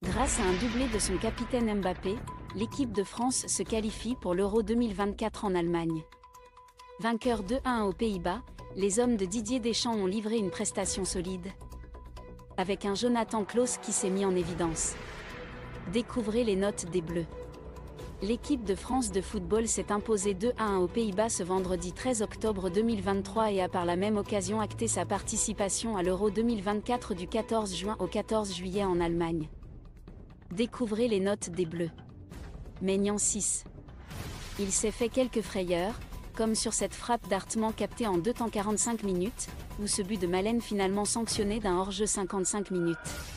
Grâce à un doublé de son capitaine Mbappé, l'équipe de France se qualifie pour l'Euro 2024 en Allemagne. Vainqueurs 2-1 aux Pays-Bas, les hommes de Didier Deschamps ont livré une prestation solide. Avec un Jonathan Klaus qui s'est mis en évidence. Découvrez les notes des Bleus. L'équipe de France de football s'est imposée 2-1 aux Pays-Bas ce vendredi 13 octobre 2023 et a par la même occasion acté sa participation à l'Euro 2024 du 14 juin au 14 juillet en Allemagne. Découvrez les notes des Bleus. Maignan 6. Il s'est fait quelques frayeurs, comme sur cette frappe d'Artman captée en 2 temps 45 minutes, ou ce but de Malen finalement sanctionné d'un hors-jeu 55 minutes.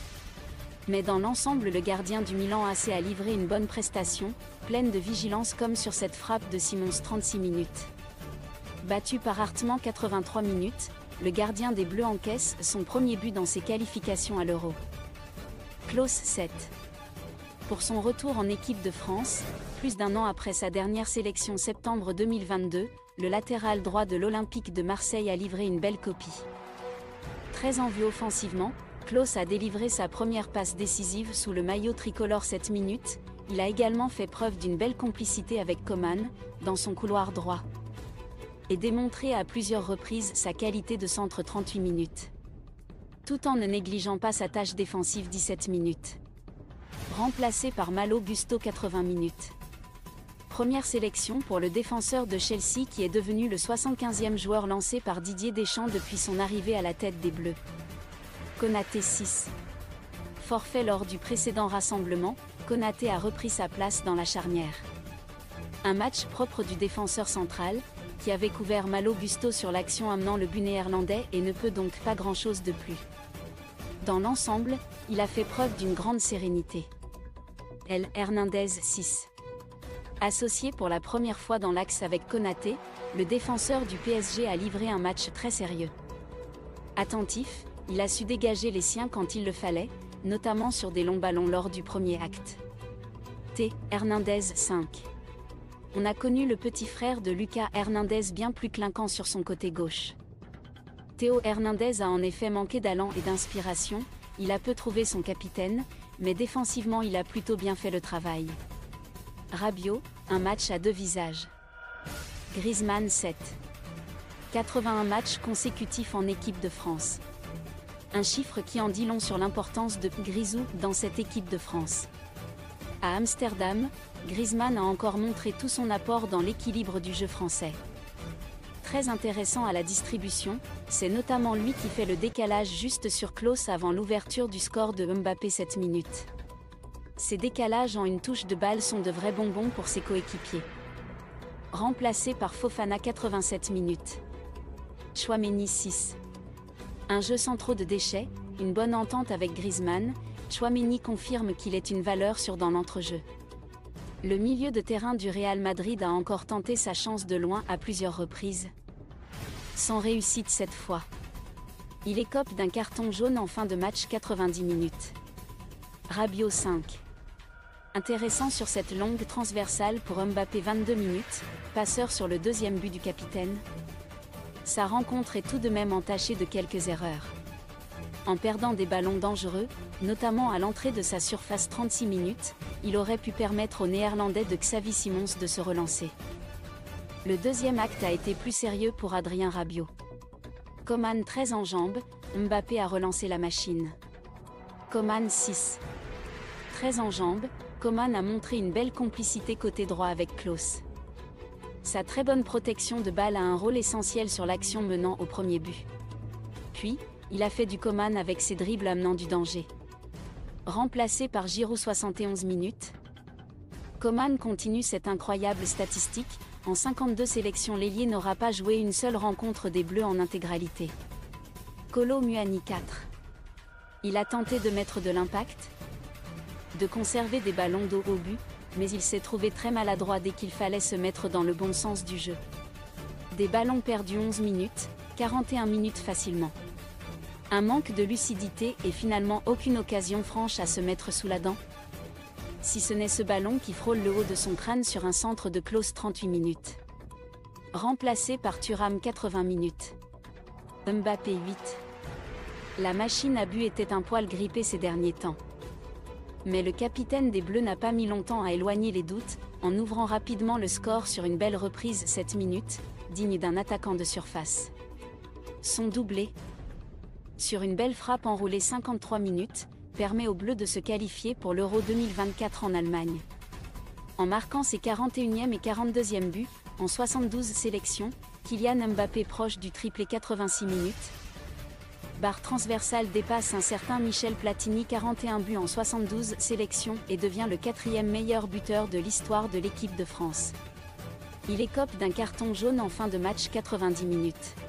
Mais dans l'ensemble le gardien du Milan AC a livré une bonne prestation, pleine de vigilance comme sur cette frappe de Simons 36 minutes. Battu par Artman 83 minutes, le gardien des Bleus encaisse son premier but dans ses qualifications à l'Euro. Klaus 7. Pour son retour en équipe de France, plus d'un an après sa dernière sélection septembre 2022, le latéral droit de l'Olympique de Marseille a livré une belle copie. Très en vue offensivement, Klaus a délivré sa première passe décisive sous le maillot tricolore 7 minutes, il a également fait preuve d'une belle complicité avec Coman, dans son couloir droit. Et démontré à plusieurs reprises sa qualité de centre 38 minutes. Tout en ne négligeant pas sa tâche défensive 17 minutes. Remplacé par Malo Gusto 80 minutes. Première sélection pour le défenseur de Chelsea qui est devenu le 75e joueur lancé par Didier Deschamps depuis son arrivée à la tête des Bleus. Konaté 6. Forfait lors du précédent rassemblement, Konaté a repris sa place dans la charnière. Un match propre du défenseur central, qui avait couvert Malo Gusto sur l'action amenant le but néerlandais et ne peut donc pas grand-chose de plus. Dans l'ensemble, il a fait preuve d'une grande sérénité. Hernandez 6. Associé pour la première fois dans l'axe avec Konaté, le défenseur du PSG a livré un match très sérieux. Attentif, il a su dégager les siens quand il le fallait, notamment sur des longs ballons lors du premier acte. Hernandez 5. On a connu le petit frère de Lucas Hernandez bien plus clinquant sur son côté gauche. Théo Hernandez a en effet manqué d'allant et d'inspiration, il a peu trouvé son capitaine, mais défensivement il a plutôt bien fait le travail. Rabiot, un match à deux visages. Griezmann 7. 81 matchs consécutifs en équipe de France. Un chiffre qui en dit long sur l'importance de Grisou dans cette équipe de France. À Amsterdam, Griezmann a encore montré tout son apport dans l'équilibre du jeu français. Très intéressant à la distribution, c'est notamment lui qui fait le décalage juste sur Klaus avant l'ouverture du score de Mbappé 7 minutes. Ces décalages en une touche de balle sont de vrais bonbons pour ses coéquipiers. Remplacé par Fofana 87 minutes. Tchouaméni 6. Un jeu sans trop de déchets, une bonne entente avec Griezmann, Tchouaméni confirme qu'il est une valeur sûre dans l'entrejeu. Le milieu de terrain du Real Madrid a encore tenté sa chance de loin à plusieurs reprises. Sans réussite cette fois. Il écope d'un carton jaune en fin de match 90 minutes. Rabiot 5. Intéressant sur cette longue transversale pour Mbappé 22 minutes, passeur sur le deuxième but du capitaine. Sa rencontre est tout de même entachée de quelques erreurs. En perdant des ballons dangereux, notamment à l'entrée de sa surface 36 minutes, il aurait pu permettre aux Néerlandais de Xavi Simons de se relancer. Le deuxième acte a été plus sérieux pour Adrien Rabiot. Coman très en jambes, Mbappé a relancé la machine. Coman 6. Très en jambes, Coman a montré une belle complicité côté droit avec Klaus. Sa très bonne protection de balle a un rôle essentiel sur l'action menant au premier but. Puis, il a fait du Coman avec ses dribbles amenant du danger. Remplacé par Giroud 71 minutes. Coman continue cette incroyable statistique, en 52 sélections l'ailier n'aura pas joué une seule rencontre des Bleus en intégralité. Kolo Muani 4. Il a tenté de mettre de l'impact, de conserver des ballons d'eau au but, mais il s'est trouvé très maladroit dès qu'il fallait se mettre dans le bon sens du jeu. Des ballons perdus 11 minutes, 41 minutes facilement. Un manque de lucidité et finalement aucune occasion franche à se mettre sous la dent. Si ce n'est ce ballon qui frôle le haut de son crâne sur un centre de Klaus 38 minutes. Remplacé par Thuram 80 minutes. Mbappé 8. La machine à but était un poil grippée ces derniers temps. Mais le capitaine des Bleus n'a pas mis longtemps à éloigner les doutes, en ouvrant rapidement le score sur une belle reprise 7 minutes, digne d'un attaquant de surface. Son doublé, sur une belle frappe enroulée 53 minutes, permet aux Bleus de se qualifier pour l'Euro 2024 en Allemagne. En marquant ses 41e et 42e buts, en 72 sélections, Kylian Mbappé proche du triplé 86 minutes. Barre transversale dépasse un certain Michel Platini 41 buts en 72 sélections et devient le 4e meilleur buteur de l'histoire de l'équipe de France. Il écope d'un carton jaune en fin de match 90 minutes.